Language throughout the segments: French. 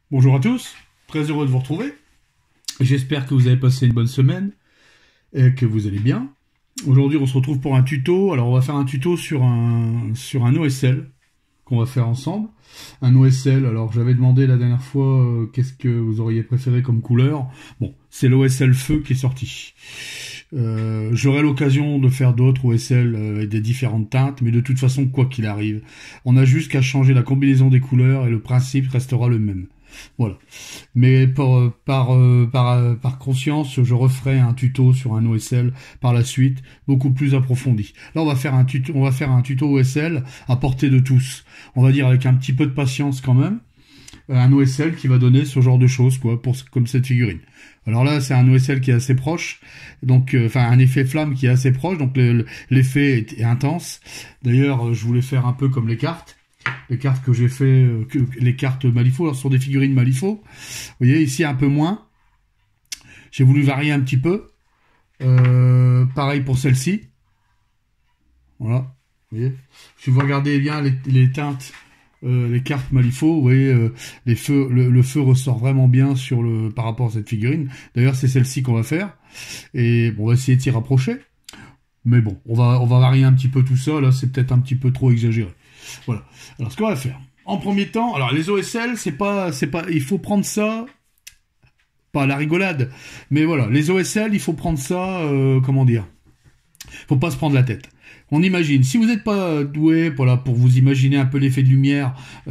Bonjour à tous, très heureux de vous retrouver. J'espère que vous avez passé une bonne semaine et que vous allez bien. Aujourd'hui, on se retrouve pour un tuto. Alors, on va faire un tuto sur un OSL qu'on va faire ensemble. Un OSL, alors j'avais demandé la dernière fois qu'est-ce que vous auriez préféré comme couleur. Bon, c'est l'OSL feu qui est sorti. J'aurai l'occasion de faire d'autres OSL avec des différentes teintes, mais de toute façon, quoi qu'il arrive, on a juste qu'à changer la combinaison des couleurs et le principe restera le même. Voilà. Mais par conscience, je referai un tuto sur un OSL par la suite, beaucoup plus approfondi. Là, on va faire un tuto OSL à portée de tous. On va dire avec un petit peu de patience quand même. Un OSL qui va donner ce genre de choses, quoi, comme cette figurine. Alors là, c'est un OSL qui est assez proche, donc, un effet flamme qui est assez proche, donc l'effet est intense. D'ailleurs, je voulais faire un peu comme les cartes. Les cartes que j'ai fait, les cartes Malifaux, alors ce sont des figurines Malifaux. Vous voyez, ici un peu moins. J'ai voulu varier un petit peu. Pareil pour celle-ci. Voilà. Vous voyez. Si vous regardez bien les teintes, les cartes Malifaux, vous voyez, le feu ressort vraiment bien par rapport à cette figurine. D'ailleurs, c'est celle-ci qu'on va faire. Et bon, on va essayer de s'y rapprocher. Mais bon, on va varier un petit peu tout ça. Là, c'est peut-être un petit peu trop exagéré. Voilà. Alors, ce qu'on va faire, en premier temps, alors les OSL, il faut prendre ça, pas à la rigolade, mais voilà, les OSL, il faut prendre ça, comment dire, faut pas se prendre la tête. On imagine, si vous n'êtes pas doué pour vous imaginer un peu l'effet de lumière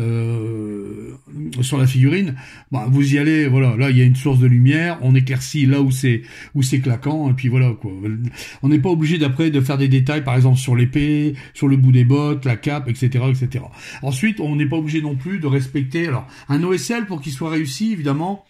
sur la figurine, bah, vous y allez, voilà, là il y a une source de lumière, on éclaircit là où c'est claquant, et puis voilà quoi. On n'est pas obligé d'après de faire des détails, par exemple sur l'épée, sur le bout des bottes, la cape, etc., etc. Ensuite, on n'est pas obligé non plus de respecter, alors un OSL pour qu'il soit réussi, évidemment.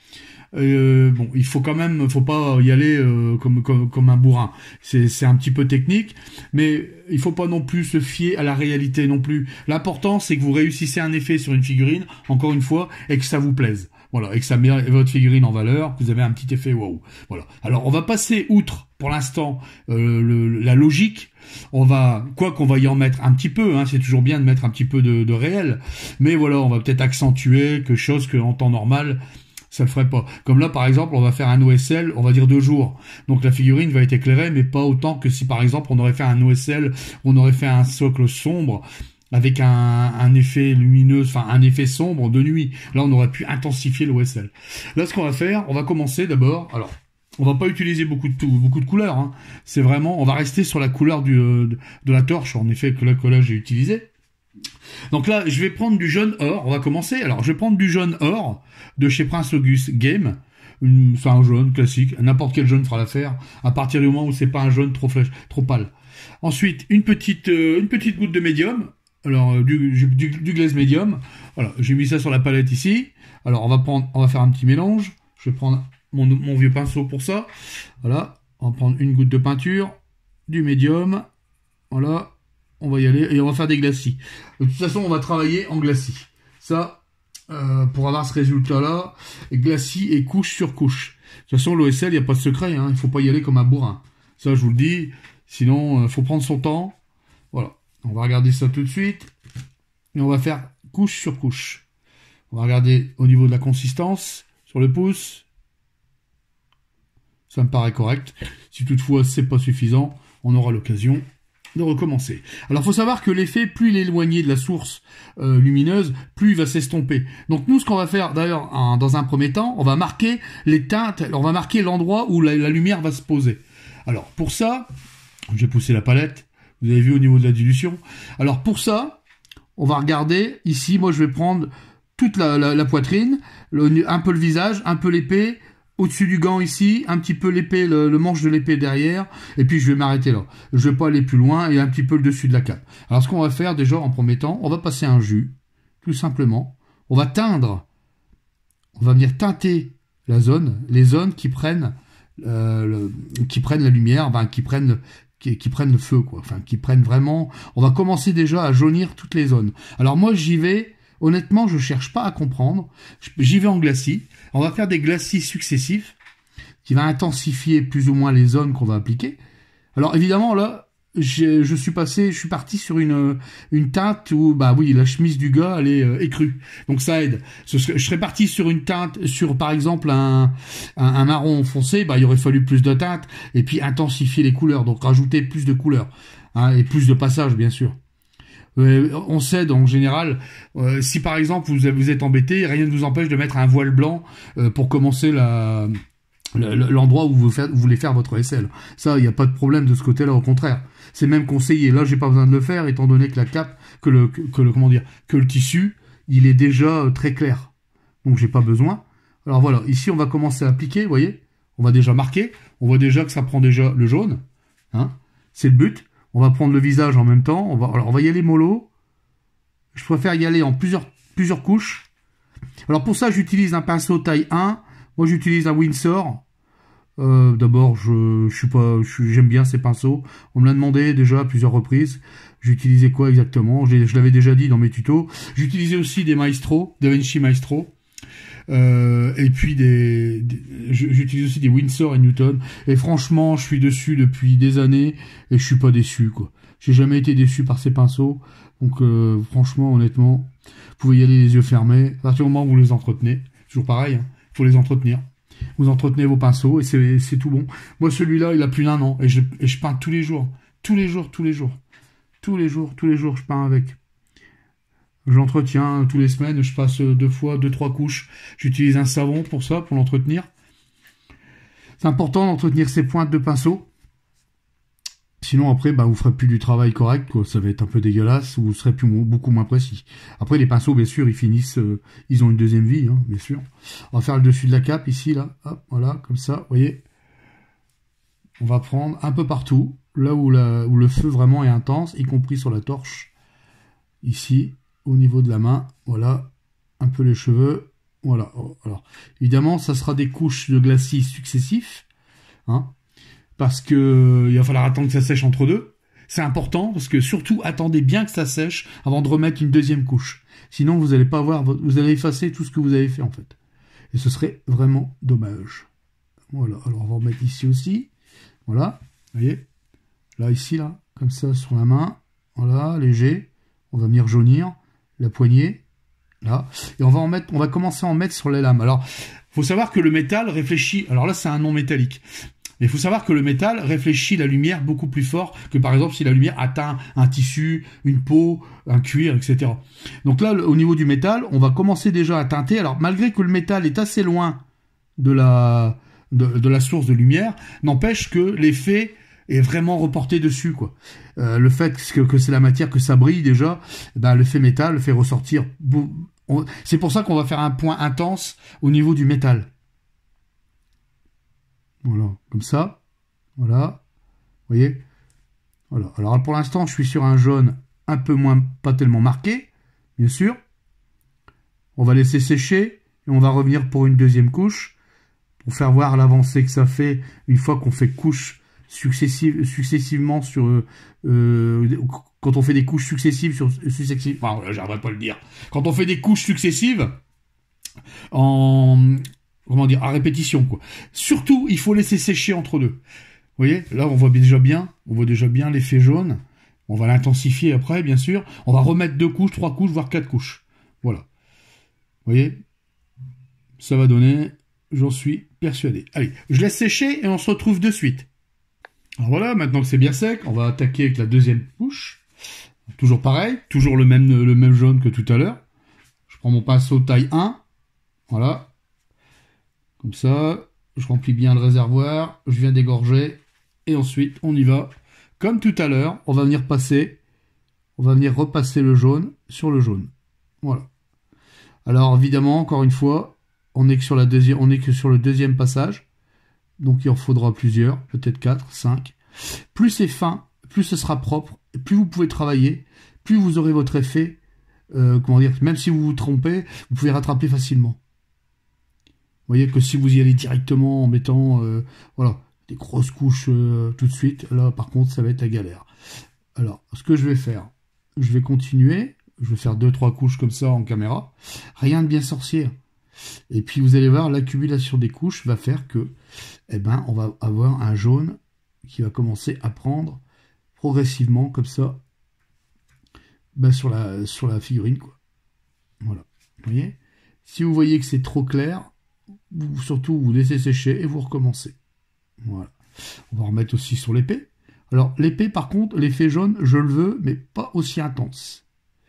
Bon, faut pas y aller comme un bourrin. C'est un petit peu technique, mais il faut pas non plus se fier à la réalité non plus. L'important, c'est que vous réussissez un effet sur une figurine, encore une fois, et que ça vous plaise. Voilà, et que ça met votre figurine en valeur, que vous avez un petit effet wow. Voilà. Alors, on va passer outre, pour l'instant, la logique. On va y en mettre un petit peu, hein, c'est toujours bien de mettre un petit peu de réel, mais voilà, on va peut-être accentuer quelque chose que en temps normal, ça le ferait pas. Comme là, par exemple, on va faire un OSL, on va dire 2 jours. Donc la figurine va être éclairée, mais pas autant que si, par exemple, on aurait fait un OSL, on aurait fait un socle sombre, avec un effet lumineux, un effet sombre de nuit. Là, on aurait pu intensifier l'OSL. Là, ce qu'on va faire, on va commencer d'abord, alors, on va pas utiliser beaucoup de couleurs, hein. C'est vraiment, on va rester sur la couleur de la torche, en effet, que là j'ai utilisé. Donc là, je vais prendre du jaune or. On va commencer. Alors, je vais prendre du jaune or de chez Prince Auguste Game. C'est un jaune classique. N'importe quel jaune fera l'affaire. À partir du moment où c'est pas un jaune trop pâle. Ensuite, une petite goutte de médium. Alors, du glaze médium. Voilà, j'ai mis ça sur la palette ici. Alors, on va faire un petit mélange. Je vais prendre mon vieux pinceau pour ça. Voilà, on va prendre une goutte de peinture, du médium. Voilà. On va y aller et on va faire des glacis. De toute façon, on va travailler en glacis. Ça, pour avoir ce résultat-là, glacis et couche sur couche. De toute façon, l'OSL, il n'y a pas de secret. Hein, il faut pas y aller comme un bourrin. Ça, je vous le dis. Sinon, il faut prendre son temps. Voilà. On va regarder ça tout de suite. Et on va faire couche sur couche. On va regarder au niveau de la consistance sur le pouce. Ça me paraît correct. Si toutefois, c'est pas suffisant, on aura l'occasion de recommencer. Alors, faut savoir que l'effet, plus il est éloigné de la source lumineuse, plus il va s'estomper. Donc, nous, ce qu'on va faire, d'ailleurs, dans un premier temps, on va marquer les teintes, on va marquer l'endroit où la lumière va se poser. Alors, pour ça, j'ai poussé la palette, vous avez vu au niveau de la dilution. Alors, pour ça, on va regarder, ici, moi, je vais prendre toute la poitrine, un peu le visage, un peu l'épée, au-dessus du gant ici, un petit peu l'épée, le manche de l'épée derrière, et puis je vais m'arrêter là. Je vais pas aller plus loin, et un petit peu le dessus de la cape. Alors ce qu'on va faire déjà en premier temps, on va passer un jus, tout simplement. On va teindre, on va venir teinter les zones qui prennent la lumière, qui prennent le feu, quoi. Qui prennent vraiment. On va commencer déjà à jaunir toutes les zones. Alors moi j'y vais. Honnêtement, je cherche pas à comprendre. J'y vais en glacis. On va faire des glacis successifs qui va intensifier plus ou moins les zones qu'on va appliquer. Alors évidemment, là, je suis parti sur une teinte où, bah oui, la chemise du gars, elle est écrue. Donc ça aide. Je serais parti sur une teinte, sur par exemple un marron foncé, bah il aurait fallu plus de teinte, et puis intensifier les couleurs, donc rajouter plus de couleurs, hein, et plus de passages, bien sûr. On sait en général, si par exemple vous êtes embêté, rien ne vous empêche de mettre un voile blanc pour commencer l'endroit où vous voulez faire votre aisselle. Ça, il n'y a pas de problème de ce côté-là, au contraire. C'est même conseillé. Là, j'ai pas besoin de le faire, étant donné que la cape, que le tissu, il est déjà très clair. Donc, j'ai pas besoin. Alors voilà, ici, on va commencer à appliquer, vous voyez. On va déjà marquer. On voit déjà que ça prend déjà le jaune. Hein, c'est le but. On va prendre le visage en même temps. On va y aller mollo. Je préfère y aller en plusieurs couches. Alors, pour ça, j'utilise un pinceau taille 1. Moi, j'utilise un Winsor. D'abord, j'aime bien ces pinceaux. On me l'a demandé déjà à plusieurs reprises. J'utilisais quoi exactement? Je l'avais déjà dit dans mes tutos. J'utilisais aussi des Maestro, DaVinci Maestro. Et puis j'utilise aussi des Winsor et Newton. Et franchement, je suis dessus depuis des années et je suis pas déçu, quoi. J'ai jamais été déçu par ces pinceaux. Donc, franchement, honnêtement, vous pouvez y aller les yeux fermés. À partir du moment où vous les entretenez, toujours pareil, hein, faut les entretenir. Vous entretenez vos pinceaux et c'est tout bon. Moi, celui-là, il a plus d'1 an et je peins tous les jours. Tous les jours, je peins avec. Je l'entretiens tous les semaines, je passe 2-3 couches. J'utilise un savon pour ça, pour l'entretenir. C'est important d'entretenir ces pointes de pinceau. Sinon, après, bah, vous ferez plus du travail correct, quoi. Ça va être un peu dégueulasse, vous serez beaucoup moins précis. Après, les pinceaux, bien sûr, ils finissent, ils ont une deuxième vie, hein, bien sûr. On va faire le dessus de la cape, ici, là. Hop, voilà, comme ça, vous voyez. On va prendre un peu partout, là où le feu vraiment est intense, y compris sur la torche. Ici, au niveau de la main, voilà. Un peu les cheveux, voilà. Alors, évidemment, ça sera des couches de glacis successifs, hein. Parce que il va falloir attendre que ça sèche entre deux. C'est important parce que surtout attendez bien que ça sèche avant de remettre une deuxième couche. Sinon vous allez pas avoir, vous allez effacer tout ce que vous avez fait en fait. Et ce serait vraiment dommage. Voilà. Alors on va remettre ici aussi. Voilà. Vous voyez. Là ici là, comme ça sur la main. Voilà, léger. On va venir jaunir la poignée. Là. Et on va commencer à en mettre sur les lames. Alors, faut savoir que le métal réfléchit. Alors là, c'est un non métallique. Mais il faut savoir que le métal réfléchit la lumière beaucoup plus fort que par exemple si la lumière atteint un tissu, une peau, un cuir, etc. Donc là, au niveau du métal, on va commencer déjà à teinter. Alors malgré que le métal est assez loin de la source de lumière, n'empêche que l'effet est vraiment reporté dessus, quoi. Le fait que c'est la matière, que ça brille déjà, ben, l'effet métal le fait ressortir. C'est pour ça qu'on va faire un point intense au niveau du métal. Voilà, comme ça. Voilà. Vous voyez? Voilà. Alors pour l'instant, je suis sur un jaune un peu moins, pas tellement marqué, bien sûr. On va laisser sécher et on va revenir pour une deuxième couche pour faire voir l'avancée que ça fait une fois qu'on fait couche successivement sur quand on fait des couches successives enfin, j'arriverai pas à le dire. Quand on fait des couches successives comment dire, à répétition, quoi. Surtout, il faut laisser sécher entre deux. Vous voyez, là, on voit déjà bien l'effet jaune. On va l'intensifier après, bien sûr. On va remettre 2 couches, 3 couches, voire 4 couches. Voilà. Vous voyez, ça va donner, j'en suis persuadé. Allez, je laisse sécher et on se retrouve de suite. Alors voilà, maintenant que c'est bien sec, on va attaquer avec la deuxième couche. Toujours pareil, toujours le même jaune que tout à l'heure. Je prends mon pinceau taille 1. Voilà. Comme ça, je remplis bien le réservoir, je viens d'égorger, et ensuite on y va. Comme tout à l'heure, on va venir repasser le jaune sur le jaune. Voilà. Alors évidemment, encore une fois, on est que sur le deuxième passage, donc il en faudra plusieurs, peut-être 4, 5. Plus c'est fin, plus ce sera propre, plus vous pouvez travailler, plus vous aurez votre effet, comment dire, même si vous vous trompez, vous pouvez rattraper facilement. Vous voyez que si vous y allez directement en mettant voilà, des grosses couches tout de suite, là par contre ça va être la galère. Alors ce que je vais faire, je vais continuer, je vais faire 2-3 couches comme ça en caméra, rien de bien sorcier. Et puis vous allez voir, l'accumulation des couches va faire que, eh ben, on va avoir un jaune qui va commencer à prendre progressivement, comme ça, ben, sur la figurine, quoi. Voilà. Vous voyez? Si vous voyez que c'est trop clair, surtout vous laissez sécher et vous recommencez. Voilà. On va remettre aussi sur l'épée. Alors, l'épée, par contre, l'effet jaune, je le veux, mais pas aussi intense.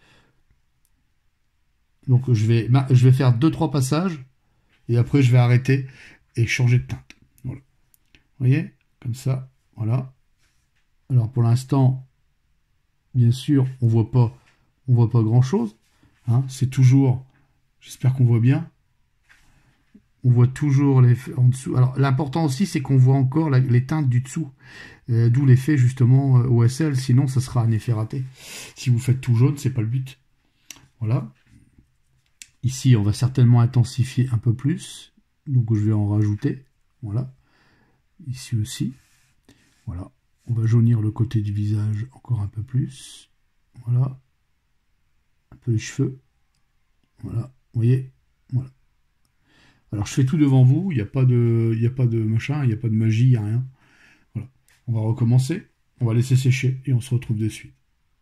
Donc, je vais faire 2-3 passages, et après, je vais arrêter et changer de teinte. Voilà. Vous voyez? Comme ça, voilà. Alors, pour l'instant, bien sûr, on voit pas grand-chose. Hein, c'est toujours... J'espère qu'on voit bien. On voit toujours les en dessous. Alors, l'important aussi, c'est qu'on voit encore les teintes du dessous. D'où l'effet, justement, OSL. Sinon, ça sera un effet raté. Si vous faites tout jaune, c'est pas le but. Voilà. Ici, on va certainement intensifier un peu plus. Donc, je vais en rajouter. Voilà. Ici aussi. Voilà. On va jaunir le côté du visage encore un peu plus. Voilà. Un peu les cheveux. Voilà. Vous voyez? Voilà. Alors, je fais tout devant vous. Il n'y a pas de machin, il n'y a pas de magie, il n'y a rien. Voilà. On va recommencer. On va laisser sécher et on se retrouve de suite.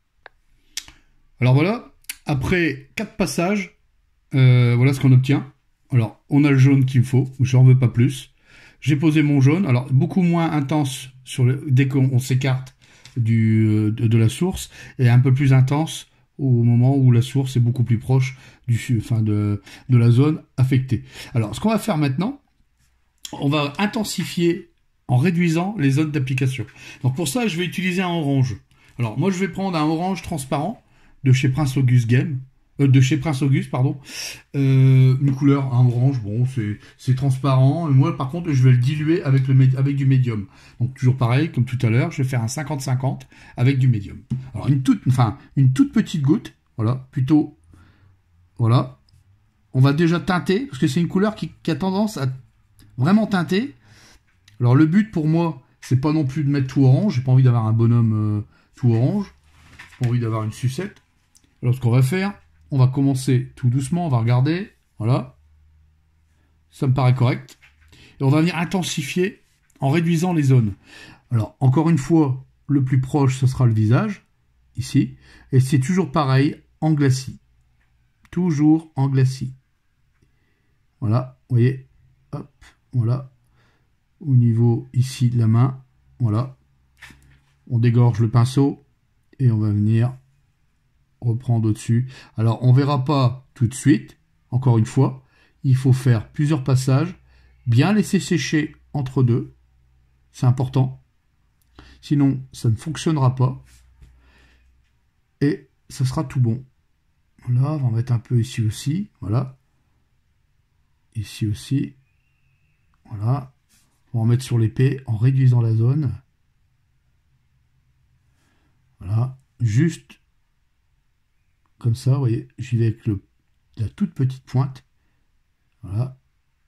Alors voilà. Après 4 passages, voilà ce qu'on obtient. Alors, on a le jaune qu'il me faut. J'en veux pas plus. J'ai posé mon jaune. Alors, beaucoup moins intense dès qu'on s'écarte de la source et un peu plus intense au moment où la source est beaucoup plus proche de la zone affectée. Alors, ce qu'on va faire maintenant, on va intensifier en réduisant les zones d'application. Donc pour ça, je vais utiliser un orange. Alors moi, je vais prendre un orange transparent de chez Prince Auguste Game, pardon. Une couleur, un orange, bon, c'est transparent. Et moi, par contre, je vais le diluer avec du médium. Donc toujours pareil, comme tout à l'heure, je vais faire un 50-50 avec du médium. Alors une toute petite goutte, voilà, plutôt, voilà. On va déjà teinter, parce que c'est une couleur qui a tendance à vraiment teinter. Alors le but pour moi, c'est pas non plus de mettre tout orange. J'ai pas envie d'avoir un bonhomme tout orange. J'ai pas envie d'avoir une sucette. Alors ce qu'on va faire, on va commencer tout doucement, on va regarder, voilà, ça me paraît correct, et on va venir intensifier en réduisant les zones. Alors, encore une fois, le plus proche, ce sera le visage, ici, et c'est toujours pareil, en glacis, toujours en glacis. Voilà, vous voyez, hop, voilà, au niveau ici de la main, voilà, on dégorge le pinceau, et on va venir reprendre au-dessus. Alors, on verra pas tout de suite. Encore une fois, il faut faire plusieurs passages, bien laisser sécher entre deux. C'est important. Sinon, ça ne fonctionnera pas. Et ça sera tout bon. Voilà, on va en mettre un peu ici aussi. Voilà. Ici aussi. Voilà. On va en mettre sur l'épée en réduisant la zone. Voilà. Juste comme ça, vous voyez, j'y vais avec la toute petite pointe. Voilà.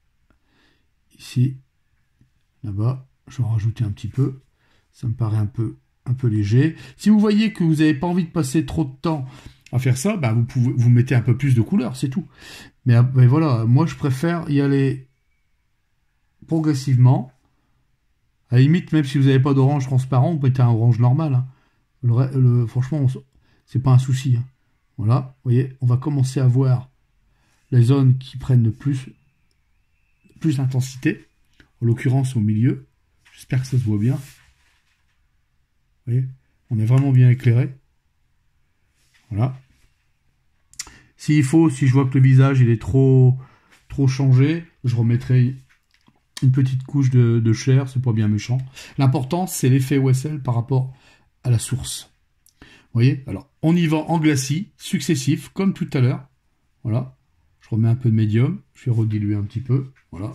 Ici, là-bas, je vais en rajouter un petit peu. Ça me paraît un peu léger. Si vous voyez que vous n'avez pas envie de passer trop de temps à faire ça, bah vous mettez un peu plus de couleur, c'est tout. Mais voilà, moi je préfère y aller progressivement. À la limite, même si vous n'avez pas d'orange transparent, vous mettez un orange normal. Hein. Franchement, c'est pas un souci. Hein. Voilà, vous voyez, on va commencer à voir les zones qui prennent le plus d'intensité. En l'occurrence, au milieu. J'espère que ça se voit bien. Vous voyez, on est vraiment bien éclairé. Voilà. S'il faut, si je vois que le visage il est trop changé, je remettrai une petite couche de chair, c'est pas bien méchant. L'important, c'est l'effet OSL par rapport à la source. Vous voyez? Alors, on y va en glacis, successif, comme tout à l'heure. Voilà. Je remets un peu de médium. Je vais rediluer un petit peu. Voilà.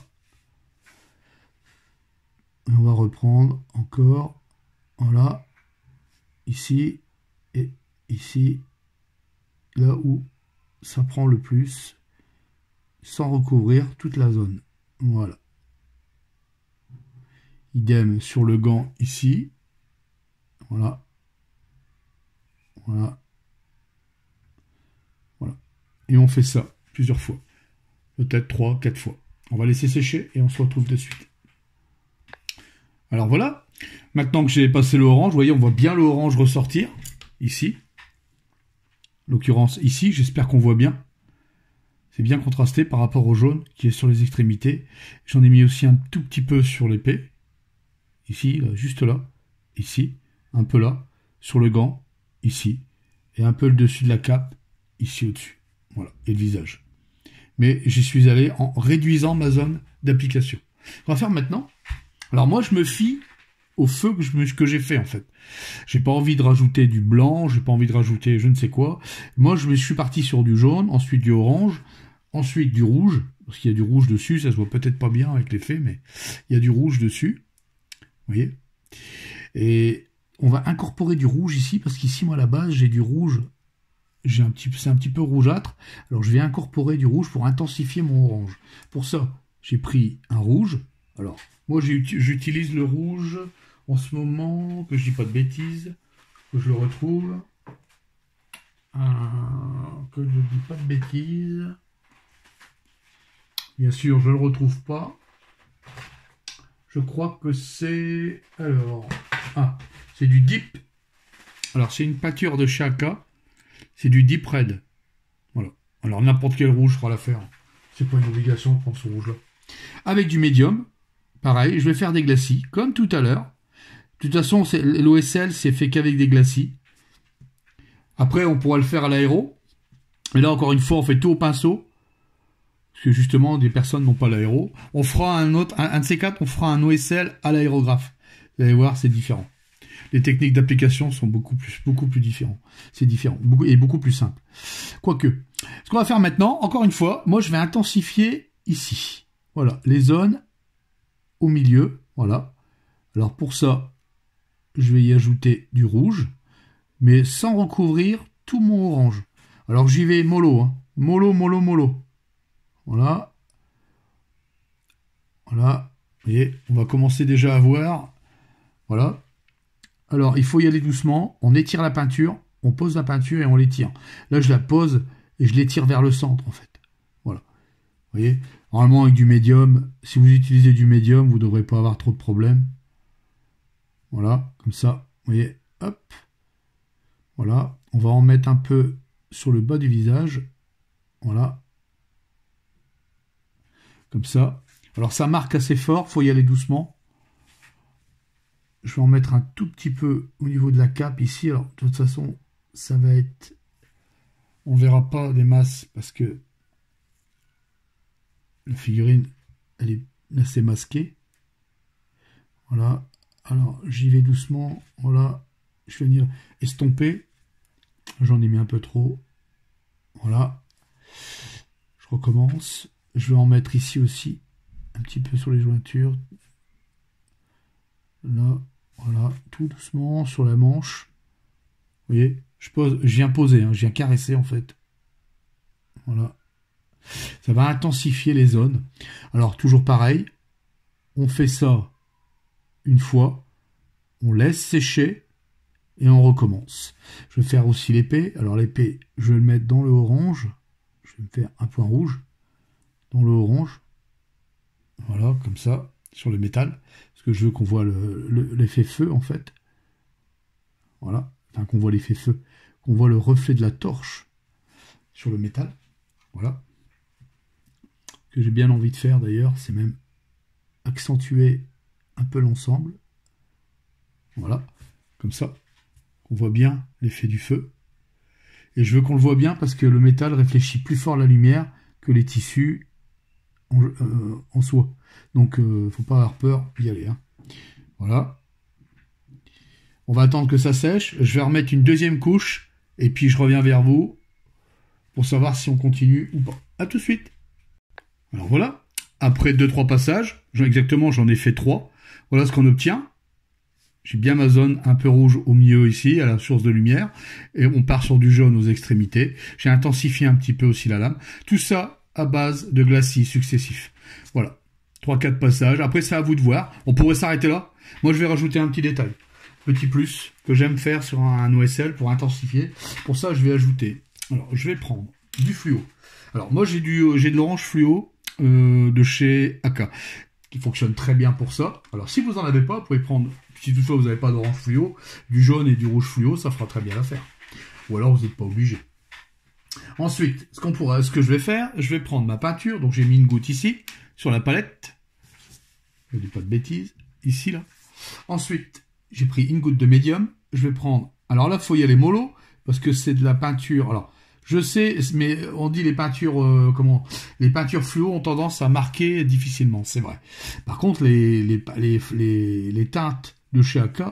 Et on va reprendre encore. Voilà. Ici. Et ici. Là où ça prend le plus. Sans recouvrir toute la zone. Voilà. Idem sur le gant ici. Voilà. Voilà. Voilà. Et on fait ça plusieurs fois. Peut-être 3, 4 fois. On va laisser sécher et on se retrouve de suite. Alors voilà. Maintenant que j'ai passé le orange, vous voyez, on voit bien le orange ressortir, ici. L'occurrence ici, j'espère qu'on voit bien. C'est bien contrasté par rapport au jaune qui est sur les extrémités. J'en ai mis aussi un tout petit peu sur l'épée. Ici, là, juste là. Ici, un peu là. Sur le gant, ici. Et un peu le dessus de la cape, ici au-dessus. Voilà, et le visage. Mais j'y suis allé en réduisant ma zone d'application. On va faire maintenant. Alors moi, je me fie au feu que j'ai fait en fait. J'ai pas envie de rajouter du blanc, j'ai pas envie de rajouter je ne sais quoi. Moi je suis parti sur du jaune, ensuite du orange, ensuite du rouge, parce qu'il y a du rouge dessus, ça se voit peut-être pas bien avec l'effet, mais il y a du rouge dessus. Vous voyez? Et on va incorporer du rouge ici, parce qu'ici moi à la base j'ai du rouge, c'est un petit peu rougeâtre, alors je vais incorporer du rouge pour intensifier mon orange. Pour ça, j'ai pris un rouge. Alors, moi j'utilise le rouge en ce moment, que je dis pas de bêtises, que je le retrouve. Que je dis pas de bêtises. Bien sûr, je le retrouve pas. Je crois que c'est... Alors... c'est du Deep. Alors, c'est une peinture de chez AK. C'est du Deep Red. Voilà. Alors, n'importe quel rouge fera l'affaire. C'est pas une obligation de prendre ce rouge-là. Avec du médium. Pareil, je vais faire des glacis, comme tout à l'heure. De toute façon, l'OSL, c'est fait qu'avec des glacis. Après, on pourra le faire à l'aéro. Et là, encore une fois, on fait tout au pinceau. Parce que justement, des personnes n'ont pas l'aéro. On fera un de ces quatre, on fera un OSL à l'aérographe. Vous allez voir, c'est différent. Les techniques d'application sont beaucoup plus différents. C'est différent. Beaucoup plus simple. Quoique. Ce qu'on va faire maintenant, encore une fois, moi, je vais intensifier ici. Voilà, les zones au milieu. Voilà. Alors, pour ça, je vais y ajouter du rouge, mais sans recouvrir tout mon orange. Alors j'y vais mollo, hein. Mollo. Voilà. Voilà. Et on va commencer déjà à voir. Voilà. Alors il faut y aller doucement. On étire la peinture, on pose la peinture et on l'étire. Là je la pose et je l'étire vers le centre en fait. Voilà. Vous voyez. Normalement avec du médium, si vous utilisez du médium, vous ne devrez pas avoir trop de problèmes. Voilà, comme ça, vous voyez, hop, voilà, on va en mettre un peu sur le bas du visage, voilà, comme ça. Alors ça marque assez fort, faut y aller doucement. Je vais en mettre un tout petit peu au niveau de la cape ici, alors de toute façon, ça va être, on verra pas des masses parce que la figurine, elle est assez masquée, voilà. Alors, j'y vais doucement. Voilà. Je vais venir estomper. J'en ai mis un peu trop. Voilà. Je recommence. Je vais en mettre ici aussi. Un petit peu sur les jointures. Là. Voilà. Tout doucement sur la manche. Vous voyez, je viens poser. Je viens caresser en fait. Voilà. Ça va intensifier les zones. Alors, toujours pareil. On fait ça une fois, on laisse sécher et on recommence. Je vais faire aussi l'épée. Alors l'épée, je vais le mettre dans le orange. Je vais me faire un point rouge dans le orange. Voilà, comme ça, sur le métal. Parce que je veux qu'on voit l'effet feu en fait. Voilà, enfin qu'on voit l'effet feu. Qu'on voit le reflet de la torche sur le métal. Voilà. Ce que j'ai bien envie de faire d'ailleurs, c'est même accentuer un peu l'ensemble. Voilà, comme ça. On voit bien l'effet du feu. Et je veux qu'on le voit bien parce que le métal réfléchit plus fort la lumière que les tissus en soi. Donc, faut pas avoir peur d'y aller. Hein. Voilà. On va attendre que ça sèche. Je vais remettre une deuxième couche. Et puis, je reviens vers vous pour savoir si on continue ou pas. A tout de suite. Alors voilà. Après 2-3 passages, exactement, j'en ai fait 3. Voilà ce qu'on obtient. J'ai bien ma zone un peu rouge au milieu ici, à la source de lumière. Et on part sur du jaune aux extrémités. J'ai intensifié un petit peu aussi la lame. Tout ça à base de glacis successifs. Voilà. 3-4 passages. Après, c'est à vous de voir. On pourrait s'arrêter là. Moi, je vais rajouter un petit détail. Petit plus que j'aime faire sur un OSL pour intensifier. Pour ça, je vais ajouter. Alors, je vais prendre du fluo. Alors, moi, j'ai de l'orange fluo de chez AK. qui fonctionne très bien pour ça. Alors si vous en avez pas, vous pouvez prendre, si toutefois vous n'avez pas d'orange fluo, du jaune et du rouge fluo, ça fera très bien l'affaire. Ou alors vous n'êtes pas obligé. Ensuite, ce que je vais faire, je vais prendre ma peinture, donc j'ai mis une goutte ici, sur la palette. Je ne dis pas de bêtises, ici là. Ensuite, j'ai pris une goutte de médium, je vais prendre, alors là, il faut y aller mollo, parce que c'est de la peinture, alors, je sais, mais on dit les peintures, les peintures fluo ont tendance à marquer difficilement, c'est vrai. Par contre, les teintes de chez AK,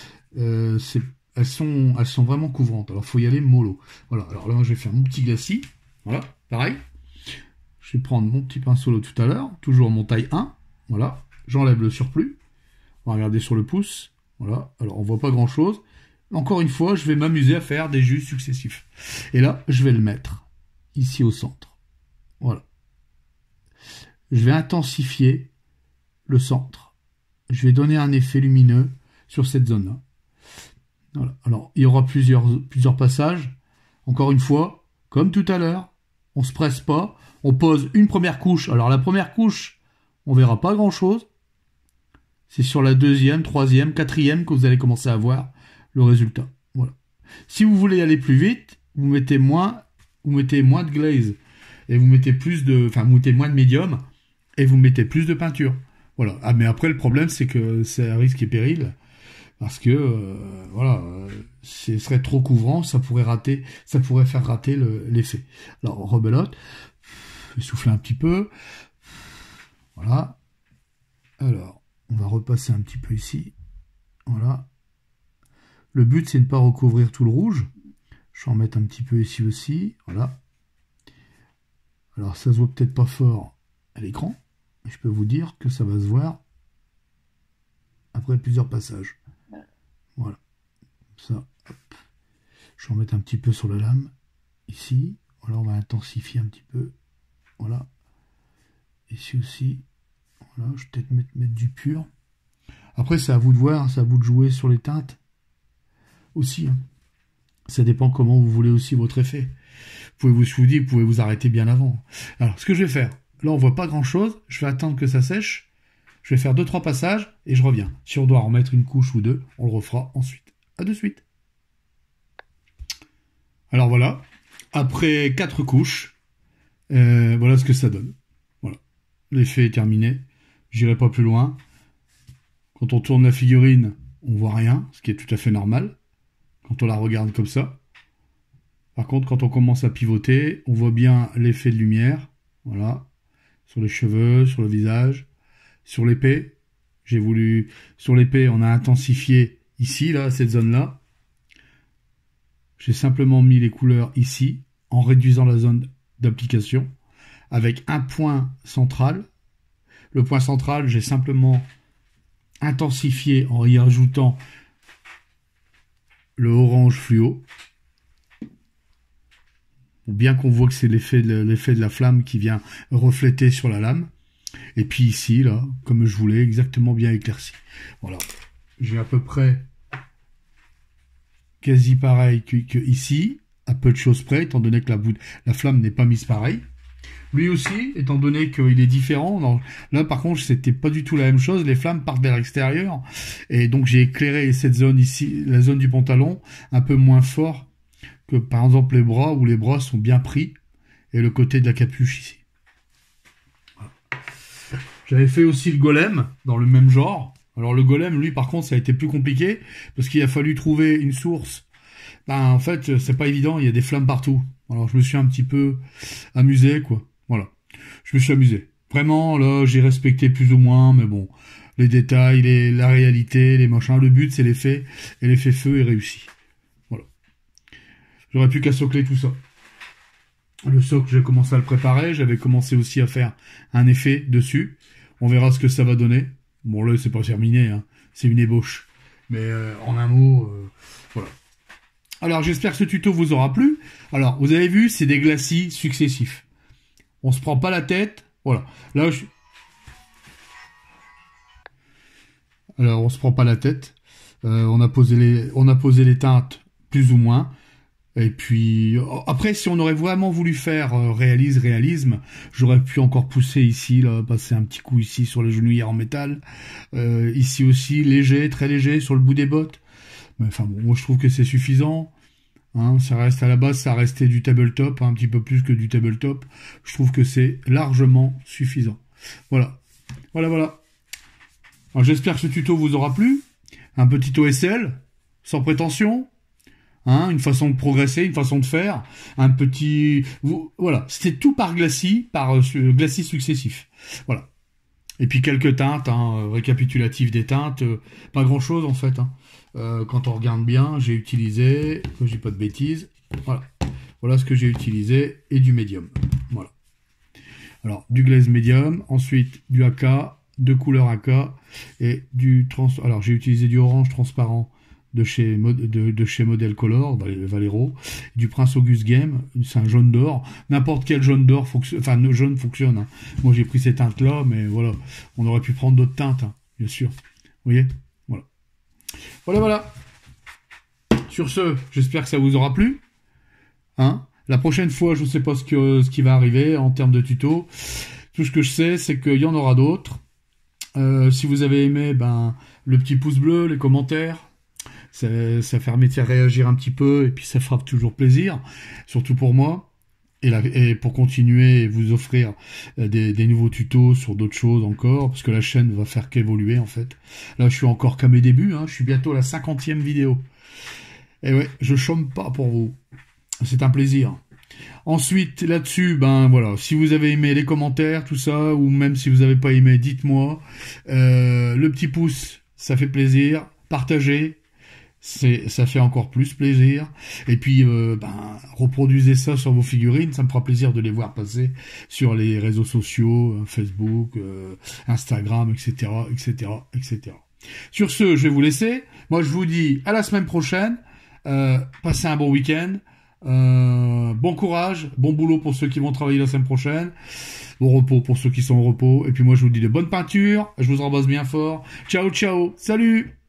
elles sont vraiment couvrantes. Alors, faut y aller mollo. Voilà. Alors là, je vais faire mon petit glacis. Voilà, pareil. Je vais prendre mon petit pinceau de tout à l'heure, toujours mon taille 1. Voilà. J'enlève le surplus. On va regarder sur le pouce. Voilà. Alors, on voit pas grand-chose. Encore une fois, je vais m'amuser à faire des jus successifs. Et là, je vais le mettre ici au centre. Voilà. Je vais intensifier le centre. Je vais donner un effet lumineux sur cette zone-là. Voilà. Alors, il y aura plusieurs passages. Encore une fois, comme tout à l'heure, on se presse pas. On pose une première couche. Alors, la première couche, on verra pas grand-chose. C'est sur la deuxième, troisième, quatrième que vous allez commencer à voir le résultat. Voilà. Si vous voulez aller plus vite, vous mettez moins de glaze et vous mettez vous mettez moins de médium et vous mettez plus de peinture. Voilà. Ah, mais après le problème c'est que c'est un risque et péril parce que ce serait trop couvrant, ça pourrait faire rater l'effet. Alors on rebelote, je vais souffler un petit peu. Voilà. Alors on va repasser un petit peu ici. Voilà. Le but, c'est de ne pas recouvrir tout le rouge. Je vais en mettre un petit peu ici aussi. Voilà. Alors, ça se voit peut-être pas fort à l'écran. Je peux vous dire que ça va se voir après plusieurs passages. Voilà. Ça, hop. Je vais en mettre un petit peu sur la lame. Ici. Voilà, on va intensifier un petit peu. Voilà. Ici aussi. Voilà, je vais peut-être mettre du pur. Après, c'est à vous de voir, c'est à vous de jouer sur les teintes. Aussi, hein. Ça dépend comment vous voulez aussi votre effet. Vous pouvez vous arrêter bien avant. Alors, ce que je vais faire, là on voit pas grand chose, je vais attendre que ça sèche, je vais faire 2-3 passages et je reviens. Si on doit en mettre une couche ou deux, on le refera ensuite. À de suite. Alors voilà, après 4 couches, voilà ce que ça donne. Voilà, l'effet est terminé, j'irai pas plus loin. Quand on tourne la figurine, on voit rien, ce qui est tout à fait normal. Quand on la regarde comme ça. Par contre, quand on commence à pivoter, on voit bien l'effet de lumière. Voilà. Sur les cheveux, sur le visage, sur l'épée. Sur l'épée, on a intensifié ici, là, cette zone-là. J'ai simplement mis les couleurs ici, en réduisant la zone d'application, avec un point central. Le point central, j'ai simplement intensifié en y ajoutant le orange fluo, bien qu'on voit que c'est l'effet de la flamme qui vient refléter sur la lame. Et puis ici, là, comme je voulais, exactement bien éclairci. Voilà, j'ai à peu près quasi pareil que ici, à peu de choses près, étant donné que la flamme n'est pas mise pareil. Lui aussi, étant donné qu'il est différent, non, là par contre c'était pas du tout la même chose, les flammes partent vers l'extérieur, et donc j'ai éclairé cette zone ici, la zone du pantalon, un peu moins fort que par exemple les bras, où les bras sont bien pris, et le côté de la capuche ici. Voilà. J'avais fait aussi le golem, dans le même genre. Alors le golem, lui par contre ça a été plus compliqué, parce qu'il a fallu trouver une source. En fait c'est pas évident, il y a des flammes partout. Alors je me suis un petit peu amusé quoi. Voilà, je me suis amusé. Vraiment, là, j'ai respecté plus ou moins, mais bon, les détails, la réalité, les machins, le but, c'est l'effet, et l'effet feu est réussi. Voilà. J'aurais plus qu'à socler tout ça. Le socle, j'ai commencé à le préparer, j'avais commencé aussi à faire un effet dessus. On verra ce que ça va donner. Bon, là, c'est pas terminé, hein. C'est une ébauche. Mais en un mot, voilà. Alors, j'espère que ce tuto vous aura plu. Alors, vous avez vu, c'est des glacis successifs. On se prend pas la tête. Voilà. Là, alors, on se prend pas la tête. On a posé les teintes plus ou moins. Et puis après, si on aurait vraiment voulu faire réalisme, j'aurais pu encore pousser ici, là, passer un petit coup ici sur les genouillères en métal. Ici aussi, léger, très léger, sur le bout des bottes. Mais enfin bon, moi je trouve que c'est suffisant. Hein, ça reste à la base, ça restait du tabletop, un petit peu plus que du tabletop. Je trouve que c'est largement suffisant. Voilà. Voilà. Alors j'espère que ce tuto vous aura plu. Un petit OSL, sans prétention. Hein, une façon de progresser, une façon de faire, un petit... Voilà, c'était tout par glacis, glacis successif. Voilà. Et puis quelques teintes, hein, récapitulatif des teintes, pas grand-chose en fait. Hein. Quand on regarde bien, j'ai utilisé, que j'ai pas de bêtises, voilà ce que j'ai utilisé, et du médium. Voilà. Alors, du glaze médium, ensuite du AK, de couleur AK, et du alors j'ai utilisé du orange transparent de chez Model Color, Valero, du Prince Auguste Game, c'est un jaune d'or, n'importe quel jaune d'or, le jaune fonctionne. Hein. Moi j'ai pris ces teintes-là, mais voilà, on aurait pu prendre d'autres teintes, hein, bien sûr. Vous voyez, voilà. Sur ce, j'espère que ça vous aura plu. Hein. La prochaine fois, je ne sais pas ce qui va arriver en termes de tuto. Tout ce que je sais, c'est qu'il y en aura d'autres. Si vous avez aimé, le petit pouce bleu, les commentaires, ça permet de réagir un petit peu et puis ça fera toujours plaisir, surtout pour moi. Et pour continuer et vous offrir des nouveaux tutos sur d'autres choses encore, parce que la chaîne va faire qu'évoluer en fait. Là, je suis encore qu'à mes débuts, hein, je suis bientôt à la 50e vidéo. Et ouais, je chôme pas pour vous. C'est un plaisir. Ensuite, là-dessus, voilà, si vous avez aimé les commentaires, tout ça, ou même si vous n'avez pas aimé, dites-moi. Le petit pouce, ça fait plaisir. Partagez. Ça fait encore plus plaisir. Et puis, reproduisez ça sur vos figurines. Ça me fera plaisir de les voir passer sur les réseaux sociaux, Facebook, Instagram, etc., etc., etc. Sur ce, je vais vous laisser. Moi, je vous dis à la semaine prochaine. Passez un bon week-end. Bon courage, bon boulot pour ceux qui vont travailler la semaine prochaine. Bon repos pour ceux qui sont au repos. Et puis moi, je vous dis de bonnes peintures. Je vous embrasse bien fort. Ciao, ciao. Salut!